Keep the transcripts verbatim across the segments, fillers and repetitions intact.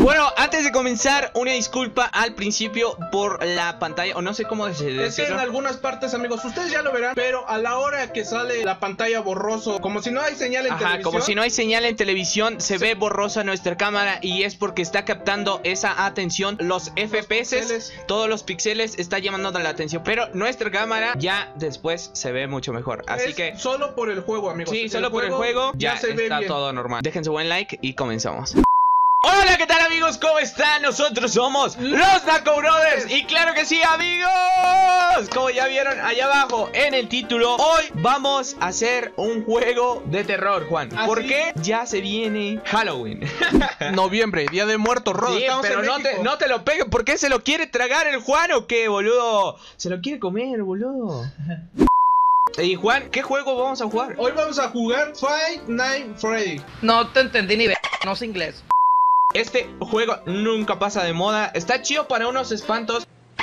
Bueno, antes de comenzar, una disculpa al principio por la pantalla, o no sé cómo decirlo. Es que en algunas partes, amigos, ustedes ya lo verán, pero a la hora que sale la pantalla borroso, como si no hay señal en Ajá, televisión. como si no hay señal en televisión, se Sí. ve borrosa nuestra cámara y es porque está captando esa atención, los F P S, píxeles. todos los píxeles está llamando la atención, pero nuestra cámara ya después se ve mucho mejor, así Es que solo por el juego, amigos. sí, solo por el juego ya, se ve está bien. todo normal. Dejen su buen like y comenzamos. Hola, ¿qué tal, amigos? ¿Cómo están? Nosotros somos los Naco Brothers. Y claro que sí, amigos, como ya vieron allá abajo en el título, hoy vamos a hacer un juego de terror, Juan. ¿Ah, ¿Por sí? qué? Ya se viene Halloween. Noviembre, Día de Muertos, Rodo. Sí, Estamos pero en no México. te, no te lo peguen. ¿Por qué se lo quiere tragar el Juan o qué, boludo? Se lo quiere comer, boludo. Y Juan, ¿qué juego vamos a jugar? Hoy vamos a jugar Five Nights at Freddy. No te entendí ni de... no sé inglés. Este juego nunca pasa de moda. Está chido para unos espantos.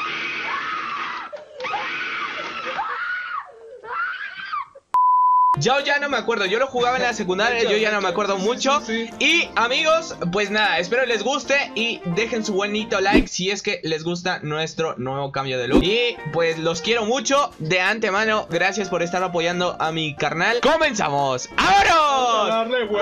Yo ya no me acuerdo, yo lo jugaba en la secundaria, yo ya no me acuerdo mucho. Sí, sí. Y amigos, pues nada, espero les guste y dejen su bonito like si es que les gusta nuestro nuevo cambio de look. Y pues los quiero mucho de antemano, gracias por estar apoyando a mi carnal. ¡Comenzamos! ¡Vámonos! Darle, güey.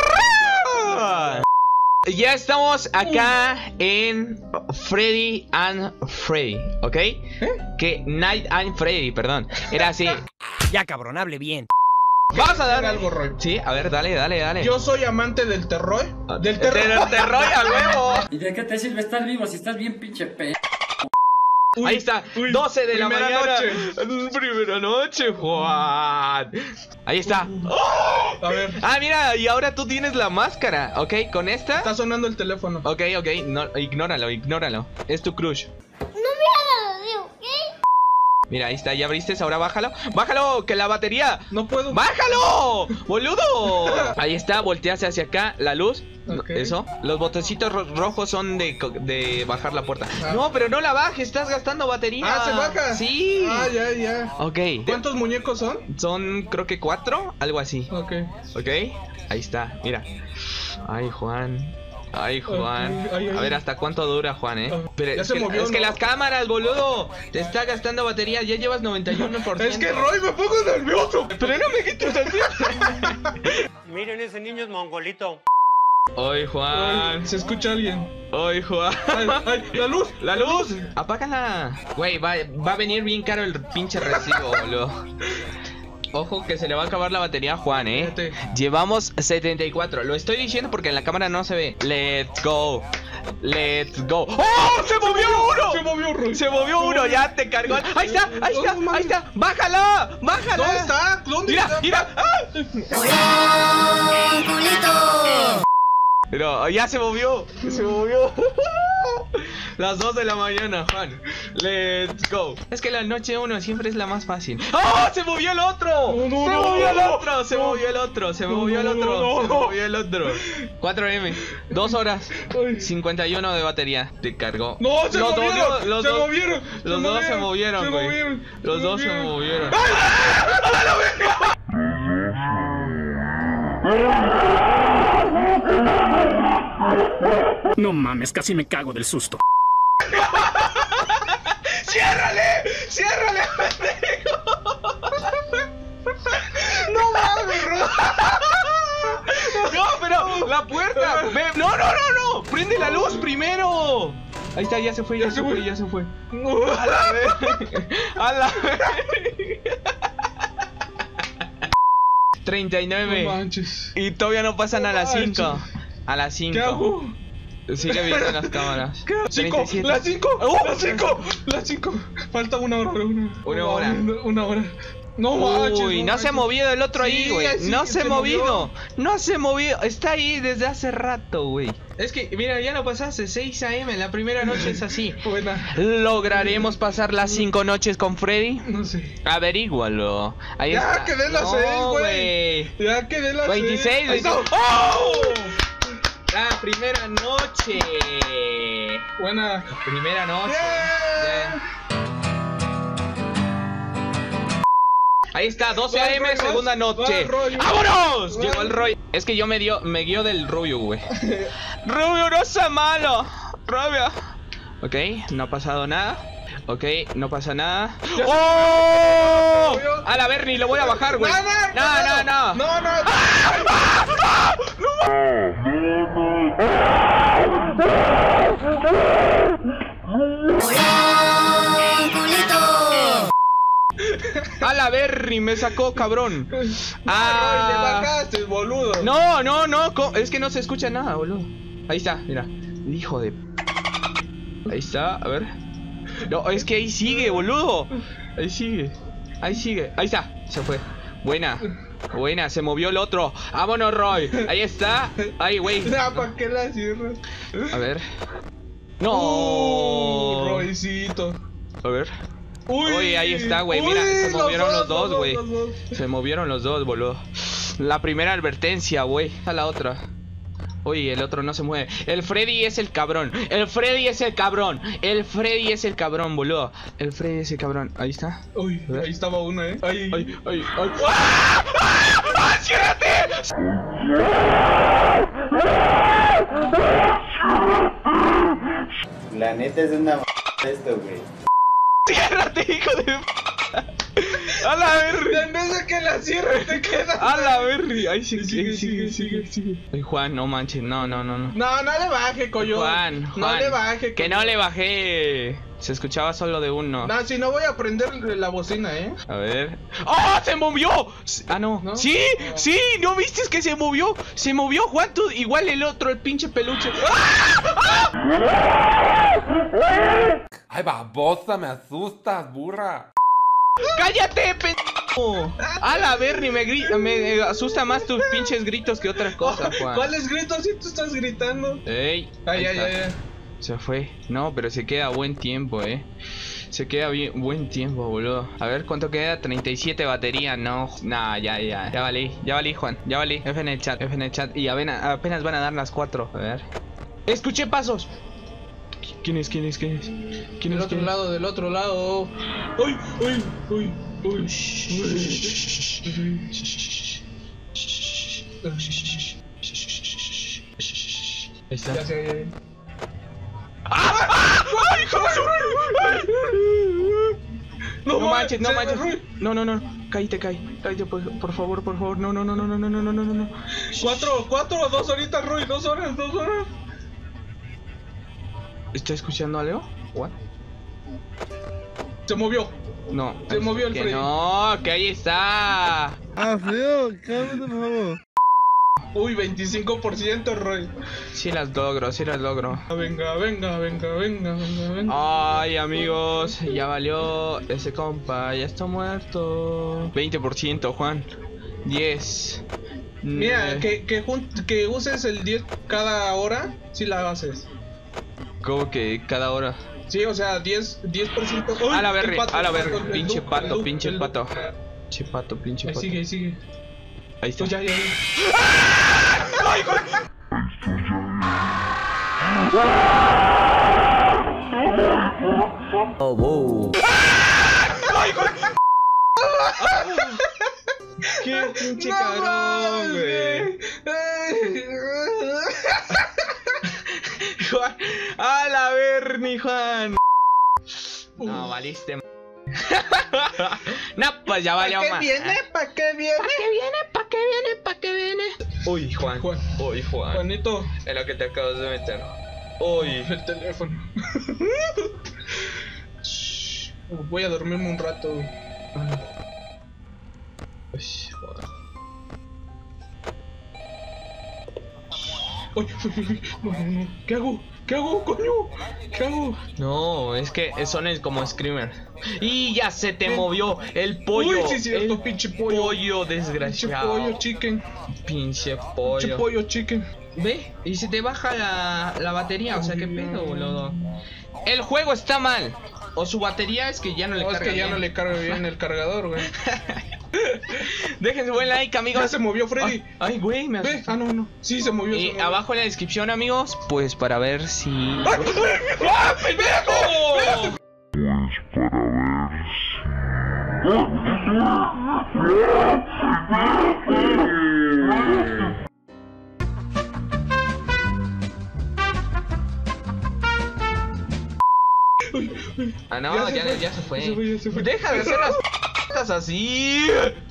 Ya estamos acá en Freddy and Freddy, ¿ok? ¿Eh? Que Night and Freddy, perdón. Era así. Ya, cabrón, hable bien. Vamos a darle algo, Roy. Sí, a ver, dale, dale, dale. Yo soy amante del terror. Del terror. Del terror a huevo. ¿Y de qué te sirve estar vivo si estás bien pinche pe... Uy, Ahí está, uy, doce de la primera mañana. noche. Primera noche, Juan. Ahí está. A ver, Ah, mira, y ahora tú tienes la máscara, ¿ok? Con esta. está sonando el teléfono. Ok, ok, no, ignóralo, ignóralo. Es tu crush. Mira, ahí está, ya abriste, ahora bájalo. ¡Bájalo! ¡Que la batería! No puedo. ¡Bájalo! ¡Boludo! Ahí está, volteas hacia acá, la luz. Ok. Eso. Los botoncitos ro- rojos son de, co- de bajar la puerta. Ah. No, pero no la bajes, estás gastando batería. Ah, se baja. Sí. Ah, ya, ya. Ok. ¿Cuántos muñecos son? Son, creo que cuatro, algo así. Ok. Ok. Ahí está, mira. Ay, Juan. Ay, Juan. Ok, ay, ay. A ver hasta cuánto dura, Juan, eh. Ah, Pero ya es, se que, movió, es que ¿no? las cámaras, boludo. Te está gastando batería. Ya llevas noventa y uno por ciento. Es que Roy, me pongo nervioso. Pero no me quites así. Miren, ese niño es mongolito. Ay, Juan. Ay, se escucha alguien. Ay, Juan. Ay, ay, la luz. La luz. Apágala. Güey, va, va a venir bien caro el pinche recibo, boludo. Ojo que se le va a acabar la batería a Juan, eh. Fíjate. Llevamos setenta y cuatro. Lo estoy diciendo porque en la cámara no se ve. Let's go. Let's go. ¡Oh! ¡Se movió uno! Se movió Roy. Se movió uno, ya te cargó. Ahí está, ahí está, ahí está. ¡Bájala! ¡Bájala! ¿Dónde está? ¿Dónde Mira, está? mira. ¡Ah! Pero ya se movió. Se movió. Las dos de la mañana, Juan. Let's go. Es que la noche uno siempre es la más fácil. ¡Oh! ¡Se movió el otro! No, no, ¡Se no, movió el no, otro! ¡Se no. movió el otro! ¡Se No, movió el no, otro! no, ¡Se no. movió el otro! cuatro eme. Dos horas. Ay. cincuenta y uno de batería. Te cargó. No, se Los dos, movieron. los se dos- movieron. Los dos se movieron, se güey. movieron, Los se dos se movieron. movieron. No mames, casi me cago del susto. ¡Ciérrale! ¡Ciérrale, pendejo! No mames, Roy. No, pero la puerta. Ve- No, no, no, no. Prende la luz primero. Ahí está, ya se fue, ya, se fue, ya se fue. A la vez. A la vez. treinta y nueve. No manches. Y todavía no pasan a las cinco. A las cinco. ¿Qué hago? Sigue viendo en las cámaras. ¿Qué? Cinco, treinta y siete. las cinco, ¡Oh! las cinco, las cinco. Falta una hora, una, Una hora. Una, una hora. No manches. Uy, no se ha manches. movido el otro ahí, Sí, güey. sí, No se se ha movido. movió. No se ha movido. Está ahí desde hace rato, güey. Es que, mira, ya lo pasaste. seis a eme. La primera noche es así. Buena. ¿Lograremos pasar las cinco noches con Freddy? No sé. Averígualo. Ahí Ya está. quedé las No, seis, güey. Ya quedé las veintiséis, seis. Ahí está. veintiséis. ¡Oh! La primera noche. Buena. Primera noche. Yeah. Bien. Ahí está, doce Va, a eme, Roy, segunda va, noche. va, Roy. ¡Vámonos! Va. Llegó el Roy. Es que yo me dio, me guío del Rubio, güey. Rubio, no sea malo. Rubio. Ok, no ha pasado nada. Ok, no pasa nada. Ya se- ¡Oh! Rubio. A la Bernie, lo voy a bajar, güey. No, No, no, no. No, no. A la Bernie, me sacó, cabrón. Roy, le Ah. bajaste, boludo. No, no, no, co- es que no se escucha nada, boludo. Ahí está, mira. Hijo de... Ahí está, a ver. No, es que ahí sigue, boludo. Ahí sigue. Ahí sigue. Ahí está, se fue. Buena. Buena, se movió el otro. Vámonos, Roy. Ahí está. Ay, güey. No, ¿para qué la cierras? A ver. No. Uh, Roycito. A ver. Uy, Uy, ahí está, güey. Mira, uy, se movieron los dos, güey. los dos. Se movieron los dos, boludo. La primera advertencia, güey. A la otra. Uy, el otro no se mueve. El Freddy es el cabrón. El Freddy es el cabrón. El Freddy es el cabrón, boludo. El Freddy es el cabrón. Ahí está. Uy, ahí estaba una, eh. Ay, Ay, ay, ay. ¡Ah! ¡Ah! ¡Ah! ¡Ciérrate! La neta es una m esto, güey. ¡Ciérrate, hijo de... A la verga. En vez de que la cierres, te quedas. A la verga. Ahí sigue, Sigue, sigue, sigue, sigue, sigue. Ay, Juan, no manches. No, no, no, no. No, no le baje, coño. Juan, Juan. No le baje, Que coño. no le bajé. Se escuchaba solo de uno. No, si no voy a prender la bocina, eh. A ver. ¡Oh! ¡Se movió! Ah, no. ¿No? Sí, No. sí, ¿no viste que se movió? Se movió, Juan, tú. Igual el otro, el pinche peluche. Ay, babosa, me asustas, burra. ¡Cállate, pendejo! A la Bernie, me, gri- me eh, asusta más tus pinches gritos que otras cosas, Juan. ¿Cuáles gritos si tú estás gritando? Ey. Ay, ahí ay, está. ay, ay. Se fue. No, pero se queda buen tiempo, eh. Se queda bien, buen tiempo, boludo. A ver, ¿cuánto queda? treinta y siete baterías, no. Nah, ya, ya. Ya valí, ya valí, Juan. Ya valí. F en el chat, F en el chat. Y apenas, apenas van a dar las cuatro. A ver. Escuché pasos. ¿Quién es? ¿Quién es? ¿Quién es? ¿Quién Del es? otro ¿Quién es? lado, del otro lado. Uy, uy, uy, uy. Ahí está. Ya sé, ya sé. ¡Ay, hijo de su- ¡Ay! No, No manches, no se- manches. No, no, no. Cállate, cállate. Cállate, por, por favor, por favor. No, no, no, no, no, no, no, no, no, no. Cuatro, cuatro, dos horitas, Roy, dos horas, dos horas. ¿Está escuchando a Leo? ¿What? Se movió. No. Se movió el que Freddy. no, que ahí está. Ah, feo, cálmate, por favor. Uy, veinticinco por ciento, Roy. Sí las logro, sí las logro. Venga, venga, venga, venga, venga, venga. Ay, amigos, ya valió. Ese compa ya está muerto. veinte por ciento, Juan. diez. Mira, nueve. que, que, jun- que uses el diez cada hora, si la haces. ¿Cómo que cada hora? Sí, o sea, diez, diez por ciento. Uy, A la el verga, pato, a la el verga. pato, el Pinche loop, pato, el loop, pinche el loop. pato. Pinche pato, pinche Ahí pato. sigue, ahí sigue. Ahí está. Pues ya, ya, ya. Oh, wow. Qué pinche No cabrón, mames, güey. güey. Juan, a la Bernie, Juan. No, valiste. m- No, pues ya valió ¿Para qué más. viene? ¿Para qué viene? ¿Para qué viene? ¿Para qué viene? ¿Para qué viene? Uy, Juan. Juan. Uy, Juan. Juanito, En lo que te acabas de meter. Uy. el teléfono. Voy a dormirme un rato. Uy, Juan. Uy, uy, uy, no, no, no. ¿Qué hago? ¿Qué hago, coño? ¿Qué hago? No, es que son el, como screamer. Y ya se te movió el pollo. Uy, sí, cierto, el pinche pollo. pollo Pinche desgraciado. pollo chicken. Pinche Pinche pollo. pollo chicken. Ve, y se te baja la, la batería, o sea, qué pedo, boludo. El juego está mal. O su batería es que ya no le No, es carga que ya bien. no le carga bien el cargador, güey. Dejen su buen like, amigos. Ya se movió Freddy. Ay, ay, güey, me Ve, asustó. ah, no, no. Sí, se movió. se Y movió. abajo en la descripción, amigos, pues para ver si... ¡Ay, ay, ay, pendejo! ¡Oh! Ah, no, ya, ya, ya, ya se fue. se fue, ya se fue. Deja de hacer las p***as así.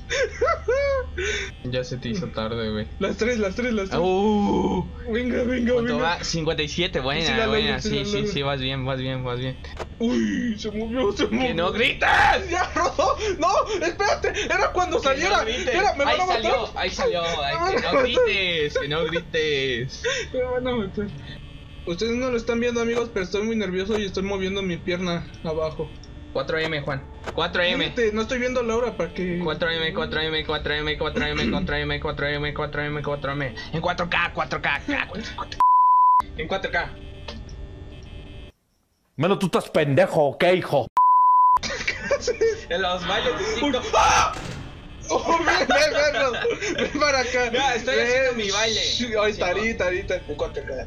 Ya se te hizo tarde, güey. Las tres, las tres, las tres. Uh, Venga, venga, ¿Cuánto venga. va? cincuenta y siete, buena, Sí, la buena. logro, sí, Sí, la sí, logro. sí, vas bien, vas bien, vas bien. Uy, se movió, se movió. ¡Que no grites! ¡Ya, Rodo! ¡No! ¡Espérate! ¡Era cuando Que saliera! no grites. ¡Espera! ¡Me Ahí van a matar! salió, ahí salió. Ay, que no grites, que no grites. Me van a matar. Ustedes no lo están viendo, amigos, pero estoy muy nervioso y estoy moviendo mi pierna abajo. cuatro eme, Juan. cuatro eme. Fíjate, no estoy viendo la hora para que... cuatro eme, cuatro eme, cuatro eme, cuatro eme, cuatro eme, cuatro eme, cuatro eme, cuatro eme. En cuatro K, cuatro K, en cuatro K. Menos tú estás pendejo, ¿qué, hijo? En los bailes de TikTok. ¡Oh, ven, ven, ven, Rodo! ¡Ven para acá! Ya, estoy Ven. haciendo mi baile. Ay, tarita, tarita. En cuatro K.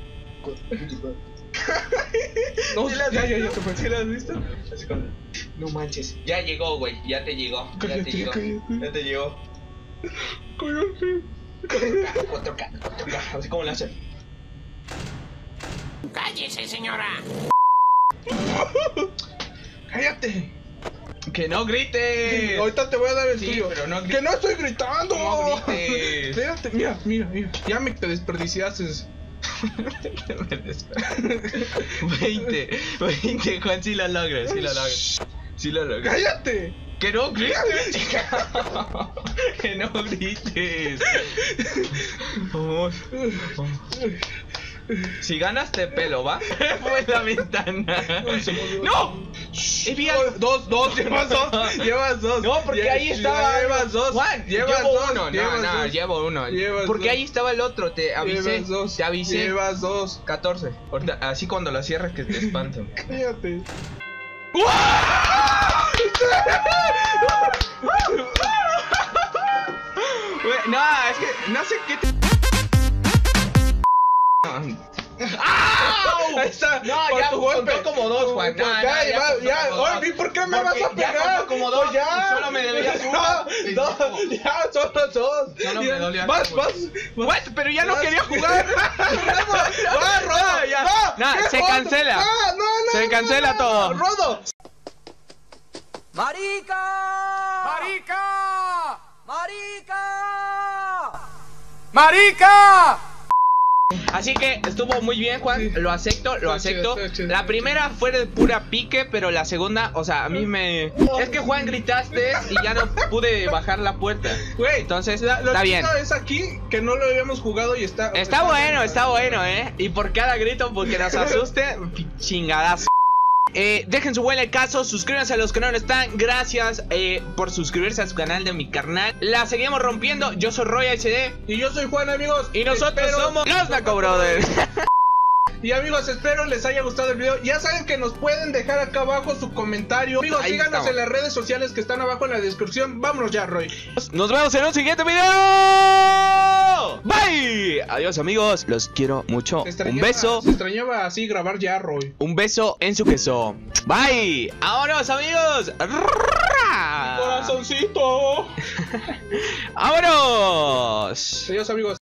No, ¿Sí las ya, has ya, ya visto? se fue. ¿Sí las has visto? Así como, no manches. Ya llegó, güey. Ya te llegó. Ya te Cállate, llegó. cállate. Ya te llegó. Cállate. cuatro K, cuatro K. Así como lo hace. ¡Cállate! Que no grites. Ahorita te voy a dar el Sí, tuyo. pero no grites. ¡Que no estoy gritando! No grites. Espérate, mira, mira, mira. Ya me te desperdiciaste. veinte, veinte, Juan, si lo logras, si lo logras. Si lo logras. ¡Cállate! Que no grites, chica. Que no grites. Vamos. Si ganas te pelo, ¿va? Fue la ventana. ¡No! He vi algo- Dos, dos, llevas dos. Llevas dos. No, porque Lle- ahí estaba. Llevas dos. Juan, llevas llevo dos. uno. No, llevas no, dos. llevo uno. Llevas Porque dos. ahí estaba el otro. Te avisé. Llevas dos. Te avisé. Llevas dos. catorce. Ahorita, así cuando lo cierres que te espanten. Cállate. Güey, no, es que no sé qué te... ¡Au! Ahí está. No, por ya tu contó golpe. como dos, Juan. Por- No, no, ya, ya ya, contó ya. como Oye, dos. ¿y por qué me vas Porque a ya pegar? contó como dos. Pues ya. Solo me debías uno. No, no, ya, solo dos. Solo me Ya. dolía Vas, como- vas. Güey, pero ya no vas. quería jugar. Va, Rodo. No, ya. No, No, ¿qué se jodas? cancela. No, no, no. Se no, cancela no, todo. Rodo. ¡Marica! ¡Marica! ¡Marica! ¡Marica! Así que estuvo muy bien, Juan. Sí. Lo acepto, lo Está chido, acepto. está chido, La está primera fue de pura pique, pero la segunda, o sea, a mí me... Es que, Juan, gritaste y ya no pude bajar la puerta. Güey, Entonces, la- lo está chido bien. es aquí que no lo habíamos jugado y está. Está bueno, está bueno, ¿eh? Y por cada grito, porque nos asuste, chingadazo. Eh, dejen su buen caso, suscríbanse a los que no lo están. Gracias eh, por suscribirse a su canal de mi carnal. La seguimos rompiendo. Yo soy Roy H D Y yo soy Juan, amigos. y nosotros Espero- somos los Naco Brothers. Y amigos, espero les haya gustado el video. Ya saben que nos pueden dejar acá abajo su comentario. Amigos, Ahí síganos estamos. en las redes sociales que están abajo en la descripción. Vámonos ya, Roy. Nos vemos en un siguiente video. Bye. Adiós, amigos. Los quiero mucho. Se Un extrañaba- beso. Se extrañaba así grabar ya, Roy. Un beso en su queso. Bye. Vámonos, amigos. Corazoncito. Vámonos. Adiós, amigos.